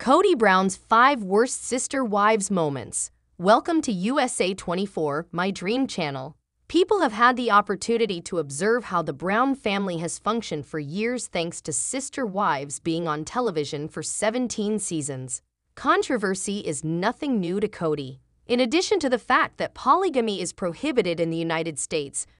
Kody Brown's 5 Worst Sister Wives Moments. Welcome to USA 24, my dream channel. People have had the opportunity to observe how the Brown family has functioned for years thanks to sister wives being on television for 17 seasons. Controversy is nothing new to Kody. In addition to the fact that polygamy is prohibited in the United States,